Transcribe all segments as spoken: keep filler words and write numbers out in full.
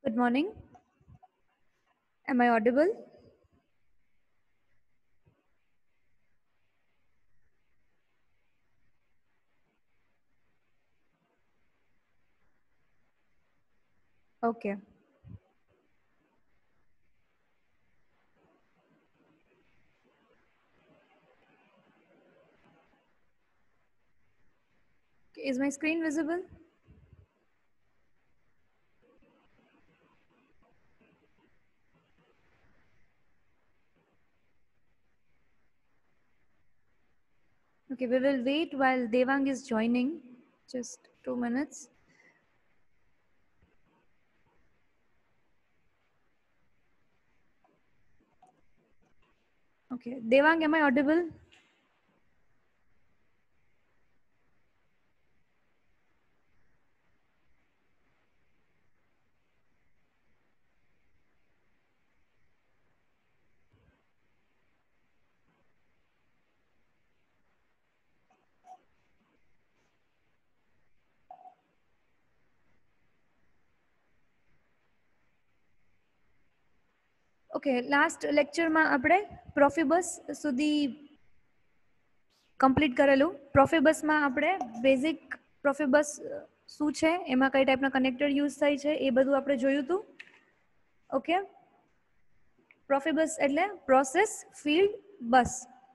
Good morning. Am I audible? Okay. Is my screen visible? Okay, we will wait while Devang is joining. Just two minutes. Okay, Devang, am I audible? Okay, last lecture માં આપણે Profibus સુધી complete કરેલું. પ્રોફિબસમાં આપણે basic Profibus શું છે, એમાં કઈ ટાઈપના કનેક્ટર યુઝ થાય છે એ બધું આપણે જોયું હતું. ઓકે, પ્રોફિબસ એટલે process field bus.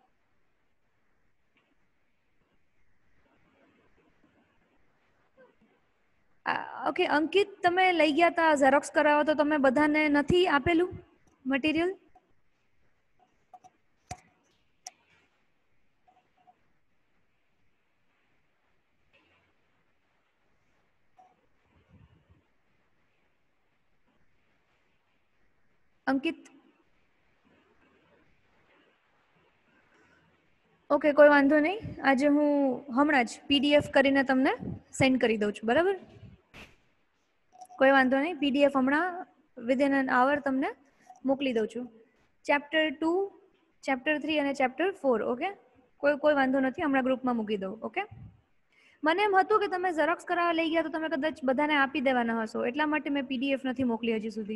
Okay Ankit, તમે લઈ ગયા હતા ઝેરોક્સ કરાવવા, તો તમે બધાને નથી આપેલું મટીરિયલ? અંકિત, ઓકે કોઈ વાંધો નહીં. આજે હું હમણાં જ પીડીએફ કરીને તમને સેન્ડ કરી દઉં છું, બરાબર? કોઈ વાંધો નહીં, પીડીએફ હમણાં વિધિન એન આવર તમને મોકલી દઉં છું. ચેપ્ટર ટુ, ચેપ્ટર થ્રી અને ચેપ્ટર ફોર. ઓકે, કોઈ કોઈ વાંધો નથી, હમણાં ગ્રુપમાં મૂકી દઉં. ઓકે, મને એમ હતું કે તમે ઝેરોક્સ કરાવવા લઈ ગયા તો તમે કદાચ બધાને આપી દેવાના હશો, એટલા માટે મેં પીડીએફ નથી મોકલી હજી સુધી.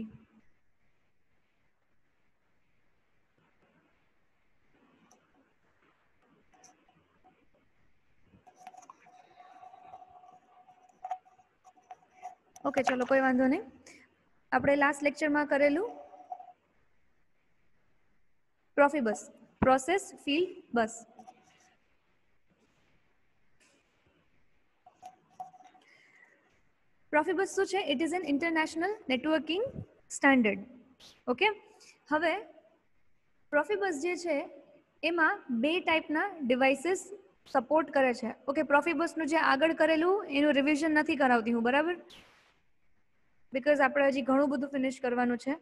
ઓકે ચલો, કોઈ વાંધો નહીં. આપણે લાસ્ટ લેક્ચરમાં કરેલું Profibus, process field bus. Profibus શું છે? It is an international networking standard. Okay, હવે પ્રોફિબસ જે છે એમાં બે ટાઈપના ડિવાઇસીસ સપોર્ટ કરે છે. ઓકે, પ્રોફિબસનું જે આગળ કરેલું એનું રિવિઝન નથી કરાવતી હું, બરાબર? બીકોઝ આપણે હજી ઘણું બધું ફિનિશ કરવાનું છે.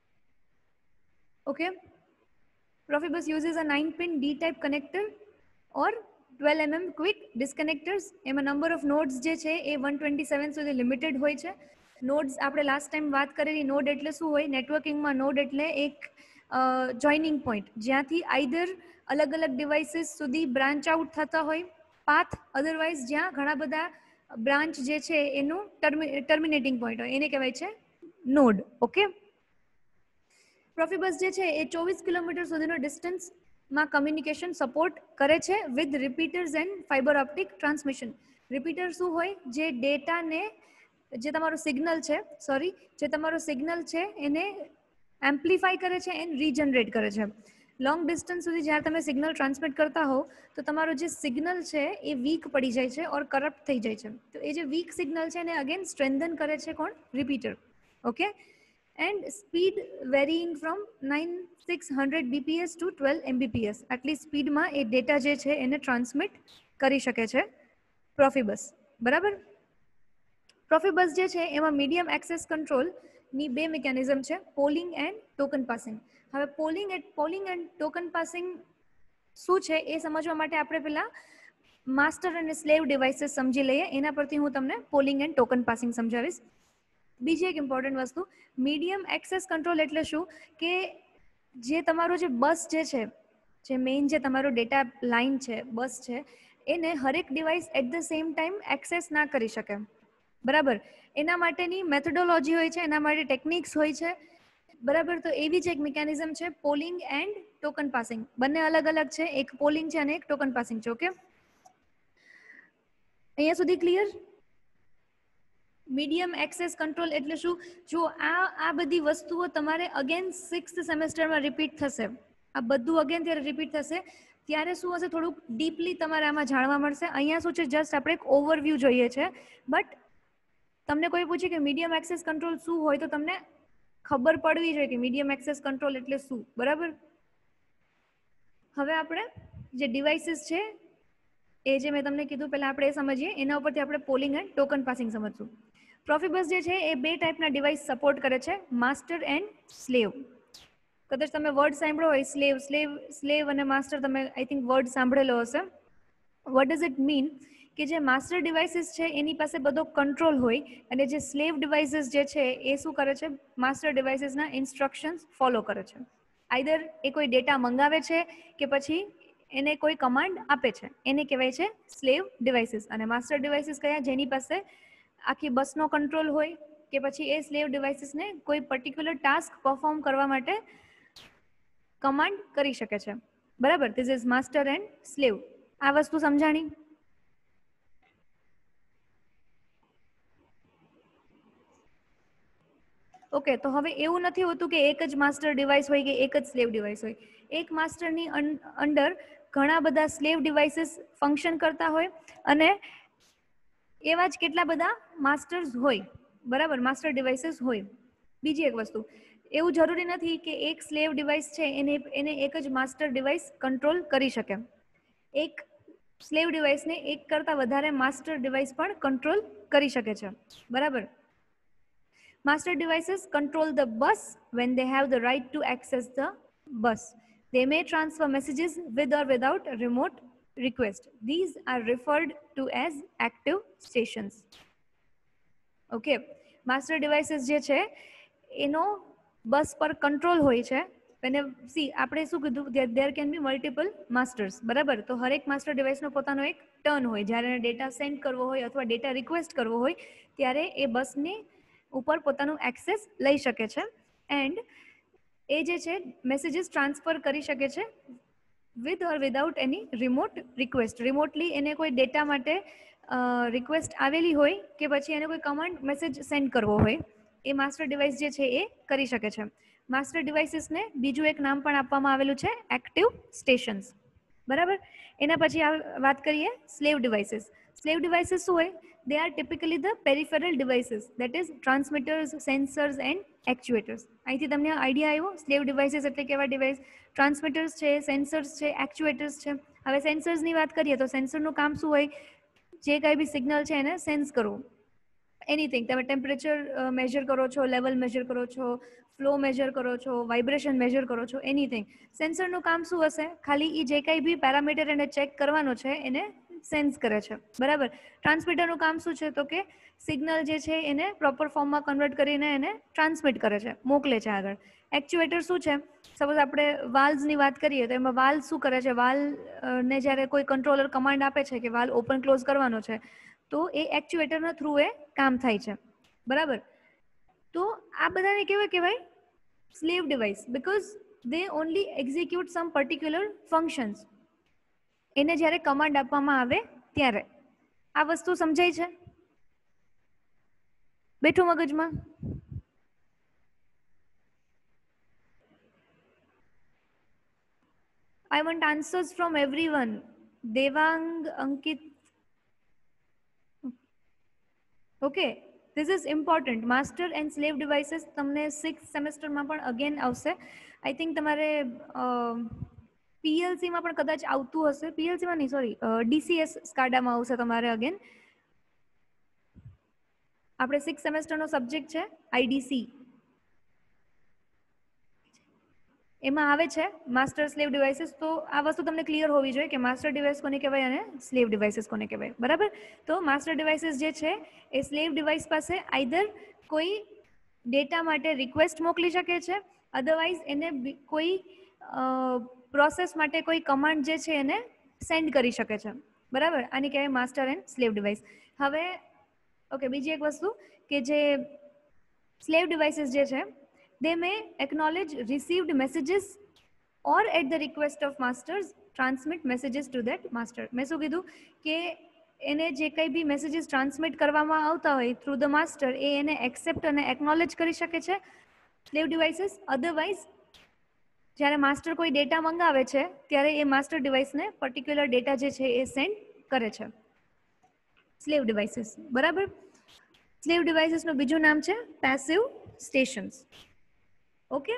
Okay, Profibus uses a nine pin D type connector or twelve M M quick disconnectors. એમાં નંબર ઓફ નોડ્સ જે છે એ વન ટ્વેન્ટી સેવન સુધી લિમિટેડ હોય છે. નોડ્સ આપણે લાસ્ટ ટાઈમ વાત કરેલી, નોડ એટલે શું હોય નેટવર્કિંગમાં? નોડ એટલે એક જોઈનિંગ પોઈન્ટ જ્યાંથી આઈધર અલગ અલગ ડિવાઇસીસ સુધી બ્રાન્ચ આઉટ થતા હોય, પાથ અધરવાઇઝ જ્યાં ઘણા બધા બ્રાન્ચ જે છે એનું ટર્મિનેટિંગ પોઈન્ટ હોય, એને કહેવાય છે નોડ. ઓકે, પ્રોફિબસ જે છે એ ચોવીસ કિલોમીટર સુધીનો ડિસ્ટન્સમાં કમ્યુનિકેશન સપોર્ટ કરે છે with repeaters and fibre optic transmission. Repeater શું હોય? જે ડેટાને, જે તમારો સિગ્નલ છે, સોરી જે તમારો સિગ્નલ છે એને એમ્પ્લિફાય કરે છે એન્ડ રીજનરેટ કરે છે. લોંગ ડિસ્ટન્સ સુધી જ્યારે તમે સિગ્નલ ટ્રાન્સમિટ કરતા હો તો તમારો જે સિગ્નલ છે એ વીક પડી જાય છે ઓર કરપ્ટ થઈ જાય છે. તો એ જે વીક સિગ્નલ છે એને અગેન સ્ટ્રેન્થન કરે છે કોણ? Repeater. Okay, and speed varying from nine six hundred BPS to twelve MBPS. આટલી સ્પીડમાં એ ડેટા જે છે એને ટ્રાન્સમિટ કરી શકે છે પ્રોફિબસ, બરાબર? પ્રોફિબસ જે છે એમાં મીડિયમ એક્સેસ કંટ્રોલની બે મિકેનિઝમ છે, પોલિંગ એન્ડ ટોકન પાસિંગ. હવે polling polling and token passing શું છે એ સમજવા માટે આપણે પેલા માસ્ટર અને સ્લેવ ડિવાઇસીસ સમજી લઈએ, એના પરથી હું તમને પોલિંગ એન્ડ ટોકન પાસિંગ સમજાવીશ. બીજી એક ઇમ્પોર્ટન્ટ વસ્તુ, મીડિયમ એક્સેસ કંટ્રોલ એટલે શું? કે જે તમારો જે બસ જે છે, જે મેઇન જે તમારો ડેટા લાઇન છે, બસ છે, એને હરેક device at the same time access ના કરી શકે. બરાબર, એના માટેની મેથોડોલોજી હોય છે, એના માટે ટેકનિક્સ હોય છે, બરાબર. તો એવી જ એક મિકેનિઝમ છે પોલિંગ એન્ડ ટોકન પાસિંગ. બંને અલગ અલગ છે, એક પોલિંગ છે અને એક ટોકન પાસિંગ છે. ઓકે, અહીંયા સુધી ક્લિયર? મીડિયમ એક્સેસ કંટ્રોલ એટલે શું? જો આ આ બધી વસ્તુઓ તમારે અગેન સિક્સ્થ સેમેસ્ટરમાં રિપીટ થશે. આ બધું અગેન ત્યારે રિપીટ થશે ત્યારે શું હશે, થોડુંક ડીપલી તમારે આમાં જાણવા મળશે. અહીંયા શું છે, જસ્ટ આપણે એક ઓવરવ્યૂ જોઈએ છે. બટ તમને કોઈ પૂછે કે મીડિયમ એક્સેસ કંટ્રોલ શું હોય, તો તમને ખબર પડવી જોઈએ કે મીડિયમ એક્સેસ કંટ્રોલ એટલે શું. બરાબર, હવે આપણે જે ડિવાઇસીસ છે એ જે મેં તમને કીધું પહેલા આપણે એ સમજીએ, એના ઉપરથી આપણે પોલિંગ એન્ડ ટોકન પાસિંગ સમજશું. પ્રોફિબસ જે છે એ બે ટાઈપના ડિવાઇસ સપોર્ટ કરે છે, માસ્ટર એન્ડ સ્લેવ. કદાચ તમે વર્ડ સાંભળ્યો હોય સ્લેવ સ્લેવ સ્લેવ અને માસ્ટર, તમે આઈ થિંક વર્ડ સાંભળેલો હશે. વોટ ડઝ ઇટ મીન કે જે માસ્ટર ડિવાઇસીસ છે એની પાસે બધો કંટ્રોલ હોય, અને જે સ્લેવ ડિવાઇસીસ જે છે એ શું કરે છે, માસ્ટર ડિવાઇસીસના ઇન્સ્ટ્રક્શન્સ ફોલો કરે છે. આઈધર એ કોઈ ડેટા મંગાવે છે કે પછી એને કોઈ કમાન્ડ આપે છે, એને કહેવાય છે સ્લેવ ડિવાઇસીસ. અને માસ્ટર ડિવાઇસીસ કયા, જેની પાસે આખી બસનો કંટ્રોલ હોય કે પછી એ સ્લેવ ડિવાઇસીસને કોઈ પર્ટિક્યુલર ટાસ્ક પરફોર્મ કરવા માટે કમાન્ડ કરી શકે છે. બરાબર, this is master and slave. આ વસ્તુ સમજાણી? ઓકે, તો હવે એવું નથી હોતું કે એક જ માસ્ટર ડિવાઇસ હોય કે એક જ સ્લેવ ડિવાઇસ હોય. એક માસ્ટરની અંડર ઘણા બધા સ્લેવ ડિવાઇસીસ ફંક્શન કરતા હોય અને એવા જ કેટલા બધા માસ્ટર્સ હોય. બરાબર, માસ્ટર ડિવાઇસીસ હોય. બીજી એક વસ્તુ, એવું જરૂરી નથી કે એક સ્લેવ ડિવાઇસ છે એને એને એક જ માસ્ટર ડિવાઇસ કંટ્રોલ કરી શકે. એક સ્લેવ ડિવાઇસને એક કરતાં વધારે માસ્ટર ડિવાઇસ પણ કંટ્રોલ કરી શકે છે. બરાબર, master devices control the bus when they have the right to access the bus. They may transfer messages with or without a remote request. These are referred to as active stations. Okay, master devices જે છે એનો બસ પર control હોય છે. અને C આપણે શું કીધું, there can be multiple masters. બરાબર, તો હરેક માસ્ટર ડિવાઇસનો પોતાનો એક ટર્ન હોય. જ્યારે ડેટા સેન્ડ કરવો હોય અથવા ડેટા રિક્વેસ્ટ કરવો હોય ત્યારે એ બસની ઉપર પોતાનું એક્સેસ લઈ શકે છે. એન્ડ એ જે છે મેસેજીસ ટ્રાન્સફર કરી શકે છે with or without any remote request. Remotely એને કોઈ ડેટા માટે રિક્વેસ્ટ આવેલી હોય કે પછી એને કોઈ કમાન્ડ મેસેજ સેન્ડ કરવો હોય, એ માસ્ટર ડિવાઇસ જે છે એ કરી શકે છે. માસ્ટર ડિવાઇસીસને બીજું એક નામ પણ આપવામાં આવેલું છે એક્ટિવ સ્ટેશન્સ. બરાબર, એના પછી વાત કરીએ સ્લેવ ડિવાઇસીસ. સ્લેવ ડિવાઇસીસ શું હોય? They are typically the peripheral devices, that is transmitters, sensors and actuators. અહીંથી તમને આઈડિયા આવ્યો સ્લેવ ડિવાઇસીસ એટલે કેવા ડિવાઇસ? ટ્રાન્સમિટર્સ છે, સેન્સર્સ છે, એક્ચ્યુએટર્સ છે. હવે સેન્સર્સની વાત કરીએ તો સેન્સરનું કામ શું હોય? જે કાંઈ બી સિગ્નલ છે એને સેન્સ કરવું. એનીથિંગ, તમે ટેમ્પરેચર મેજર કરો છો, લેવલ મેજર કરો છો, ફ્લો મેજર કરો છો, વાઇબ્રેશન મેજર કરો છો, એનીથિંગ. સેન્સરનું કામ શું હશે? ખાલી એ જે કાંઈ બી પેરામીટર એને ચેક કરવાનો છે એને સેન્સ કરે છે. બરાબર, ટ્રાન્સમીટરનું કામ શું છે? તો કે સિગ્નલ જે છે એને પ્રોપર ફોર્મમાં કન્વર્ટ કરીને એને ટ્રાન્સમિટ કરે છે, મોકલે છે આગળ. એક્ચ્યુએટર શું છે? સપોઝ આપણે વાલ્વ્સની વાત કરીએ તો એમાં વાલ્વ શું કરે છે? વાલ્વ ને જ્યારે કોઈ કંટ્રોલર કમાન્ડ આપે છે કે વાલ્વ ઓપન ક્લોઝ કરવાનો છે તો એ એક્ચ્યુએટરના થ્રુ એ કામ થાય છે. બરાબર, તો આ બધાને કેવા કહેવાય? Slave device, because they only execute some particular functions. એને જ્યારે કમાન્ડ આપવામાં આવે ત્યારે. આ વસ્તુ સમજાય છે? બેઠું મગજમાં? I want answers from everyone. Devang, Ankit. Okay, this is important. Master and slave devices તમને સિક્સ સેમેસ્ટરમાં પણ અગેન આવશે. આઈ થિંક તમારે પીએલસીમાં પણ કદાચ આવતું હશે. પીએલસીમાં નહીં, સોરી, ડીસીએસ સ્કાડામાં આવશે તમારે અગેન. આપણે સિક્સ સેમેસ્ટરનો સબ્જેક્ટ છે આઈડીસી, એમાં આવે છે માસ્ટર સ્લેવ ડિવાઇસીસ. તો આ વસ્તુ તમને ક્લિયર હોવી જોઈએ કે માસ્ટર ડિવાઇસ કોને કહેવાય અને સ્લેવ ડિવાઇસીસ કોને કહેવાય. બરાબર, તો માસ્ટર ડિવાઇસીસ જે છે એ સ્લેવ ડિવાઇસ પાસે આઈધર કોઈ ડેટા માટે રિક્વેસ્ટ મોકલી શકે છે, અધરવાઇઝ એને કોઈ પ્રોસેસ માટે કોઈ કમાન્ડ જે છે એને સેન્ડ કરી શકે છે. બરાબર, આની કહેવાય માસ્ટર એન્ડ સ્લેવ ડિવાઇસ. હવે ઓકે, બીજી એક વસ્તુ કે જે સ્લેવ ડિવાઇસીસ જે છે they may acknowledge received messages or at the request of masters transmit messages to that master. મેં શું કીધું કે એને જે કંઈ બી મેસેજીસ ટ્રાન્સમિટ કરવામાં આવતા હોય થ્રુ ધ માસ્ટર એ એને એક્સેપ્ટ અને એકનોલેજ કરી શકે છે સ્લેવ ડિવાઇસીસ. અધરવાઇઝ જ્યારે માસ્ટર કોઈ ડેટા મંગાવે છે ત્યારે એ માસ્ટર ડિવાઇસને પર્ટિક્યુલર ડેટા જે છે એ સેન્ડ કરે છે. સ્લેવ ડિવાઇસીસ, બરાબર. સ્લેવ ડિવાઇસીસનું બીજું નામ છે પેસિવ સ્ટેશન્સ. ઓકે,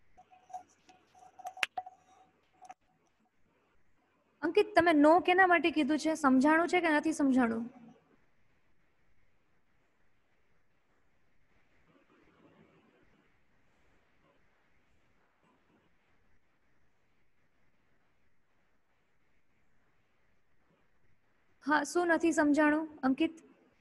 અંકિત તમે નો કેના માટે કીધું છે? સમજાણું છે કે નથી સમજાણું? હા, શું નથી સમજાણું અંકિત?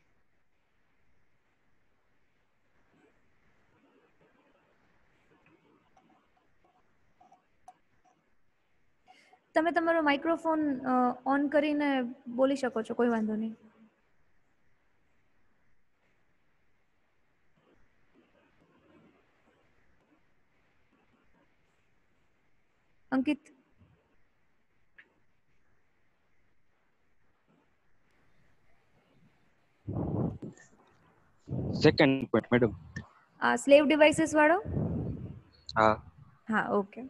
તમે તમારો માઇક્રોફોન ઓન કરીને બોલી શકો છો, કોઈ વાંધો નહીં. Ankit, second point madam. આ સ્લેવ ડિવાઇસીસ વાળો? હા હા, ઓકે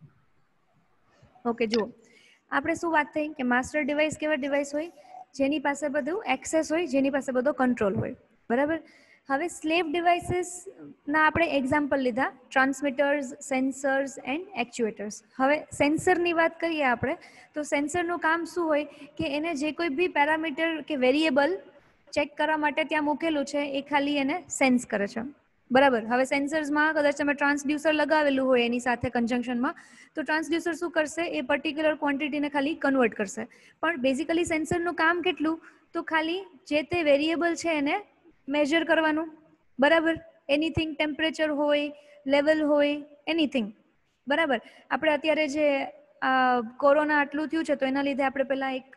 ઓકે. જુઓ, આપણે શું વાત થઈ કે માસ્ટર ડિવાઇસ કેવા ડિવાઇસ હોય? જેની પાસે બધું એક્સેસ હોય, જેની પાસે બધો કંટ્રોલ હોય, બરાબર. હવે સ્લેવ ડિવાઇસીસના આપણે એક્ઝામ્પલ લીધા ટ્રાન્સમીટર્સ, સેન્સર્સ એન્ડ એક્ચ્યુએટર્સ. હવે સેન્સરની વાત કરીએ આપણે તો સેન્સરનું કામ શું હોય કે એને જે કોઈ બી પેરામીટર કે વેરિયેબલ ચેક કરવા માટે ત્યાં મૂકેલું છે એ ખાલી એને સેન્સ કરે છે, બરાબર. હવે સેન્સર્સમાં કદાચ તમે ટ્રાન્સડ્યુસર લગાવેલું હોય એની સાથે કન્જંક્શનમાં તો ટ્રાન્સડ્યુસર શું કરશે એ પર્ટિક્યુલર ક્વોન્ટિટીને ખાલી કન્વર્ટ કરશે. પણ બેઝિકલી સેન્સરનું કામ કેટલું? તો ખાલી જે તે વેરિયેબલ છે એને મેજર કરવાનું, બરાબર. એનીથિંગ ટેમ્પરેચર હોય, લેવલ હોય, એનીથિંગ, બરાબર. આપણે અત્યારે જે કોરોના આટલું થયું છે તો એના લીધે આપણે પહેલા એક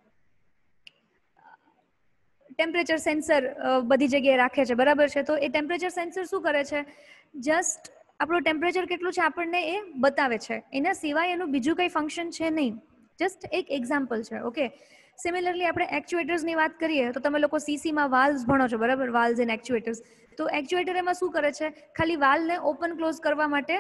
ટેમ્પરેચર સેન્સર બધી જગ્યાએ રાખે છે, બરાબર છે. તો એ ટેમ્પરેચર સેન્સર શું કરે છે? જસ્ટ આપણું ટેમ્પરેચર કેટલું છે આપણને એ બતાવે છે, એના સિવાય એનું બીજું કંઈ ફંક્શન છે નહીં. જસ્ટ એક એક્ઝામ્પલ છે, ઓકે. સિમિલરલી આપણે એક્ચ્યુએટર્સની વાત કરીએ તો તમે લોકો સીસીમાં વાલ્વ્સ ભણો છો, બરાબર. Valves and actuators. તો એક્ચ્યુએટર એમાં શું કરે છે? ખાલી વાલ્વને ઓપન ક્લોઝ કરવા માટે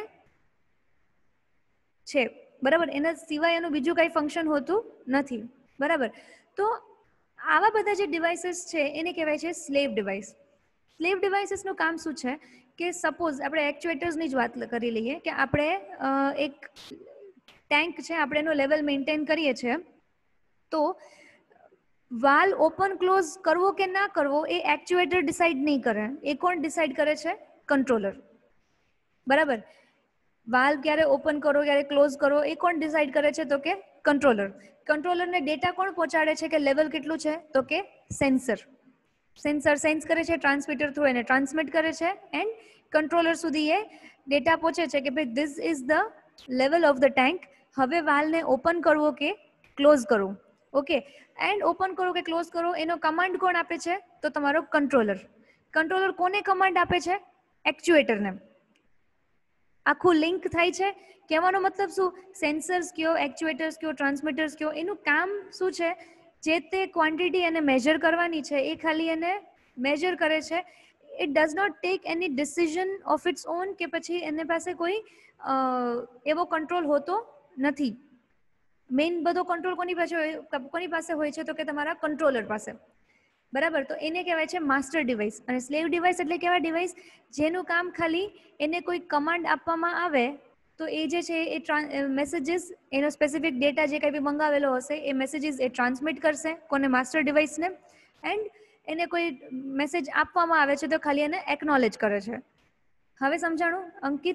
છે, બરાબર. એના સિવાય એનું બીજું કંઈ ફંક્શન હોતું નથી, બરાબર. તો આવા બધા જે ડિવાઇસીસ છે એને કહેવાય છે સ્લેવ ડિવાઇસ. સ્લેવ ડિવાઇસીસનું કામ શું છે કે સપોઝ આપણે એક્ચ્યુએટર્સની જ વાત કરી લઈએ કે આપણે એક ટેન્ક છે, આપણે એનો લેવલ મેન્ટેન કરીએ છીએ તો વાલ ઓપન ક્લોઝ કરવો કે ના કરવો એ એક્ચ્યુએટર ડિસાઇડ નહીં કરે. એ કોણ ડિસાઇડ કરે છે? કંટ્રોલર, બરાબર. વાલ ક્યારે ઓપન કરો ક્યારે ક્લોઝ કરો એ કોણ ડિસાઇડ કરે છે? તો કે કંટ્રોલર. કંટ્રોલરને ડેટા કોણ પહોંચાડે છે કે લેવલ કેટલું છે? તો કે સેન્સર. સેન્સર સેન્સ કરે છે, ટ્રાન્સમીટર થ્રુ એને ટ્રાન્સમિટ કરે છે એન્ડ કંટ્રોલર સુધી એ ડેટા પહોંચે છે કે ભાઈ this is the level of the tank. હવે વાલને ઓપન કરવો કે ક્લોઝ કરવું, ઓકે. એન્ડ ઓપન કરો કે ક્લોઝ કરો એનો કમાન્ડ કોણ આપે છે? તો તમારો કંટ્રોલર. કંટ્રોલર કોને કમાન્ડ આપે છે? એક્ચ્યુએટરને. આખું લિંક થાય છે. કહેવાનો મતલબ શું? સેન્સર્સ કયો, એક્ચ્યુએટર્સ કયો, ટ્રાન્સમીટર્સ કયો, એનું કામ શું છે? જે તે ક્વોન્ટિટી એને મેજર કરવાની છે એ ખાલી એને મેજર કરે છે. It does not take any decision of its own કે પછી એને પાસે કોઈ એવો કંટ્રોલ હોતો નથી. મેઇન બધો કંટ્રોલ કોની પાસે કોની પાસે હોય છે? તો કે તમારા કંટ્રોલર પાસે, બરાબર. તો એને કહેવાય છે માસ્ટર ડિવાઇસ. અને સ્લેવ ડિવાઇસ એટલે કેવા ડિવાઇસ? જેનું કામ ખાલી એને કોઈ કમાન્ડ આપવામાં આવે તો એ જે છે એ મેસેજીસ એનો સ્પેસિફિક ડેટા જે કંઈ બી મંગાવેલો હશે એ મેસેજીસ એ ટ્રાન્સમિટ કરશે કોને? માસ્ટર ડિવાઇસને. એન્ડ એને કોઈ મેસેજ આપવામાં આવે છે તો ખાલી એને એકનોલેજ કરે છે. હવે સમજાણું અંકિત?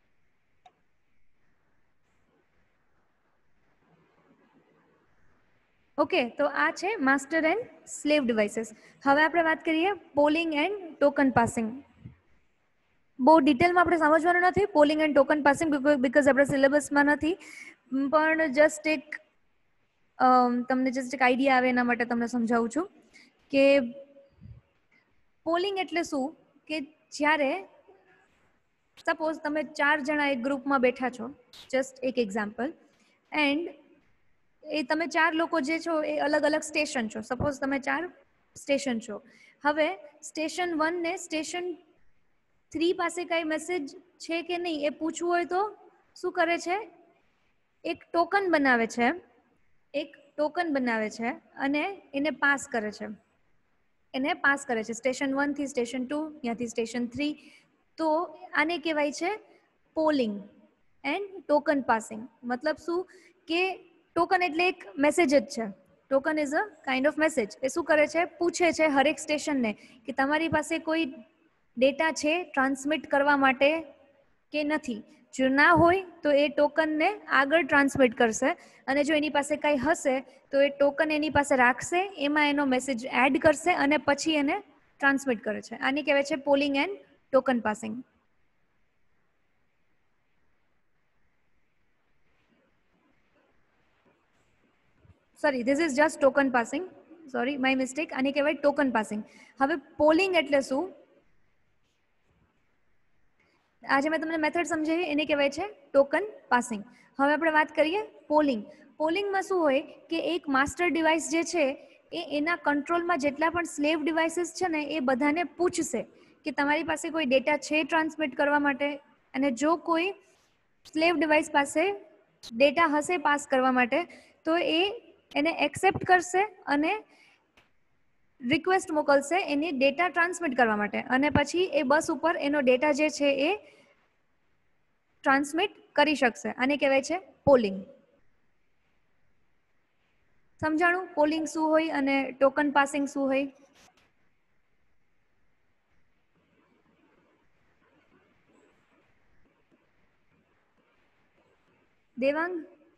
ઓકે, તો આ છે માસ્ટર એન્ડ સ્લેવ ડિવાઇસીસ. હવે આપણે વાત કરીએ પોલિંગ એન્ડ ટોકન પાસિંગ. બહુ ડિટેલમાં આપણે સમજવાનું નથી polling and token passing because આપણે સિલેબસમાં નથી, પણ જસ્ટ એક તમને જસ્ટ એક આઈડિયા આવે એના માટે તમને સમજાવું છું કે પોલિંગ એટલે શું કે જ્યારે સપોઝ તમે ચાર જણા એક ગ્રુપમાં બેઠા છો, જસ્ટ એક એક્ઝામ્પલ, એન્ડ એ તમે ચાર લોકો જે છો એ અલગ અલગ સ્ટેશન છો. સપોઝ તમે ચાર સ્ટેશન છો. હવે સ્ટેશન વન ને સ્ટેશન થ્રી પાસે કઈ મેસેજ છે કે નહીં એ પૂછવું હોય તો શું કરે છે? એક ટોકન બનાવે છે, એક ટોકન બનાવે છે અને એને પાસ કરે છે, એને પાસ કરે છે સ્ટેશન વન થી સ્ટેશન ટુ, ત્યાંથી સ્ટેશન થ્રી. તો આને કહેવાય છે પોલિંગ એન્ડ ટોકન પાસિંગ. મતલબ શું કે ટોકન એટલે એક મેસેજ જ છે. Token is a kind of message. એ શું કરે છે? પૂછે છે હરેક સ્ટેશનને કે તમારી પાસે કોઈ ડેટા છે ટ્રાન્સમિટ કરવા માટે કે નથી. જો ના હોય તો એ ટોકનને આગળ ટ્રાન્સમિટ કરશે, અને જો એની પાસે કંઈ હશે તો એ ટોકન એની પાસે રાખશે, એમાં એનો મેસેજ એડ કરશે અને પછી એને ટ્રાન્સમિટ કરે છે. આને કહેવાય છે polling and token passing. Sorry, this is just token passing. Sorry, my mistake. આને કહેવાય ટોકન પાસિંગ. હવે પોલિંગ એટલે શું? આજે મેં તમને મેથડ સમજાવી, એને કહેવાય છે ટોકન પાસિંગ. હવે આપણે વાત કરીએ પોલિંગ. પોલિંગમાં શું હોય કે એક માસ્ટર ડિવાઇસ જે છે એ એના કંટ્રોલમાં જેટલા પણ સ્લેવ ડિવાઇસીસ છે ને એ બધાને પૂછશે કે તમારી પાસે કોઈ ડેટા છે ટ્રાન્સમિટ કરવા માટે. અને જો કોઈ સ્લેવ ડિવાઇસ પાસે ડેટા હશે પાસ કરવા માટે તો એ એને એક્સેપ્ટ કરશે અને રિક્વેસ્ટ મોકલશે એની ડેટા ટ્રાન્સમિટ કરવા માટે, અને પછી એ બસ ઉપર એનો ડેટા જે છે એ ટ્રાન્સમિટ કરી શકશે. આને કહેવાય છે પોલિંગ. સમજાણું પોલિંગ શું હોય અને ટોકન પાસિંગ શું હોય? દેવાંગ?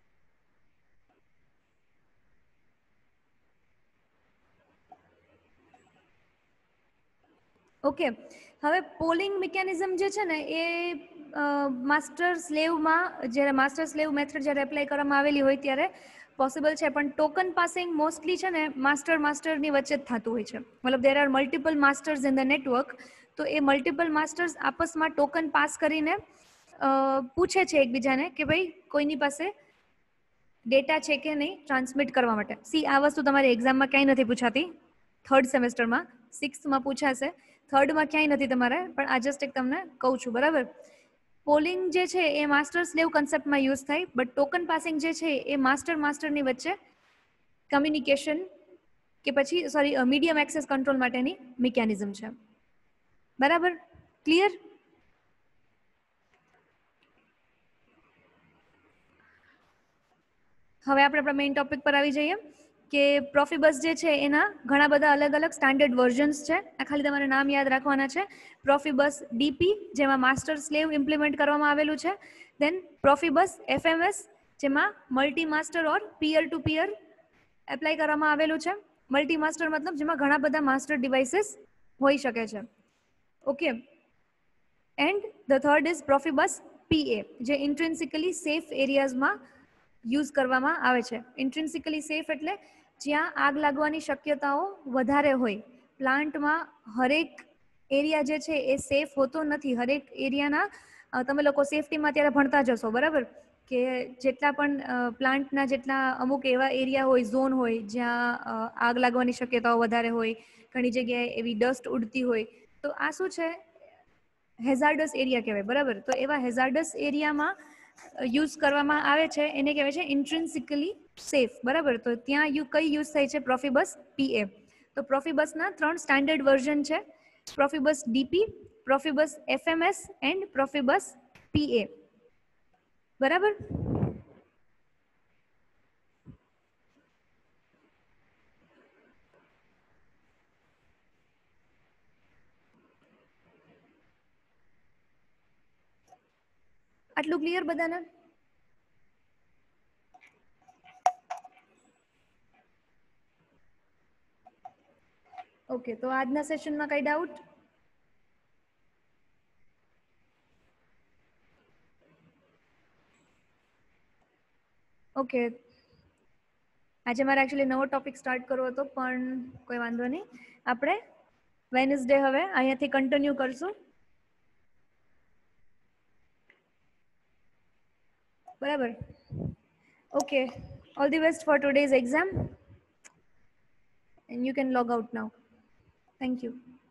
ઓકે. હવે પોલિંગ મિકેનિઝમ જે છે ને એ માસ્ટર સ્લેવમાં જ્યારે માસ્ટર સ્લેવ મેથડ જ્યારે એપ્લાય કરવામાં આવેલી હોય ત્યારે પોસિબલ છે, પણ ટોકન પાસિંગ મોસ્ટલી છે ને માસ્ટર માસ્ટરની વચ્ચે જ થતું હોય છે. મતલબ there are multiple masters in the network. તો એ મલ્ટિપલ માસ્ટર્સ આપસમાં ટોકન પાસ કરીને પૂછે છે એકબીજાને કે ભાઈ કોઈની પાસે ડેટા છે કે નહીં ટ્રાન્સમિટ કરવા માટે. સી, આ વસ્તુ તમારી એક્ઝામમાં ક્યાંય નથી પૂછાતી. થર્ડ સેમેસ્ટરમાં, સિક્સ્થમાં પૂછાશે, થર્ડમાં ક્યાંય નથી તમારે, પણ આ જસ્ટ એક તમને કહું છું, બરાબર? પોલિંગ જે છે એ માસ્ટર સ્લેવ કન્સેપ્ટમાં યુઝ થાય, બટ ટોકન પાસિંગ જે છે એ માસ્ટર માસ્ટરની વચ્ચે કમ્યુનિકેશન કે પછી સોરી મીડિયમ એક્સેસ કંટ્રોલ માટેની મિકેનિઝમ છે. બરાબર? ક્લિયર? હવે આપણે આપણા મેઇન ટોપિક પર આવી જઈએ કે પ્રોફિબસ જે છે એના ઘણા બધા અલગ અલગ સ્ટાન્ડર્ડ વર્ઝન્સ છે. આ ખાલી તમારે નામ યાદ રાખવાના છે. પ્રોફિબસ ડીપી, જેમાં માસ્ટર સ્લેવ ઇમ્પ્લિમેન્ટ કરવામાં આવેલું છે. દેન પ્રોફિબસ એફએમએસ, જેમાં multi master or peer to પિયર એપ્લાય કરવામાં આવેલું છે. મલ્ટી માસ્ટર મતલબ જેમાં ઘણા બધા માસ્ટર ડિવાઇસીસ હોઈ શકે છે. Okay. And the third is Profibus PA, જે ઇન્ટ્રિન્સિકલી સેફ એરિયાઝમાં યુઝ કરવામાં આવે છે. ઇન્ટ્રિન્સિકલી સેફ એટલે જ્યાં આગ લાગવાની શક્યતાઓ વધારે હોય. પ્લાન્ટમાં હરેક એરિયા જે છે એ સેફ હોતો નથી. હરેક એરિયાના તમે લોકો સેફટીમાં ત્યારે ભણતા જશો, બરાબર? કે જેટલા પણ પ્લાન્ટના જેટલા અમુક એવા એરિયા હોય, ઝોન હોય જ્યાં આગ લાગવાની શક્યતાઓ વધારે હોય, ઘણી જગ્યાએ એવી ડસ્ટ ઉડતી હોય, તો આ શું છે? હેઝાર્ડસ એરિયા કહેવાય, બરાબર? તો એવા હેઝાર્ડસ એરિયામાં યુઝ કરવામાં આવે છે, એને કહેવાય છે ઇન્ટ્રિન્સિકલી સેફ, બરાબર? તો ત્યાં યુ કઈ યુઝ થાય છે? Profibus PA. તો પ્રોફિબસના ત્રણ સ્ટાન્ડર્ડ વર્ઝન છે: Profibus DP, Profibus FMS and Profibus PA. બરાબર? આટલું ક્લિયર બધાને? ઓકે, તો આજના સેશનમાં કઈ ડાઉટ? ઓકે. આજે મારે એકચ્યુઅલી નવો ટોપિક સ્ટાર્ટ કરવો હતો, પણ કોઈ વાંધો નહીં. આપણે વેનસડે હવે અહીંયાથી કન્ટિન્યુ કરશું. બરાબર. Okay, all the best for today's exam. And you can log out now. Thank you.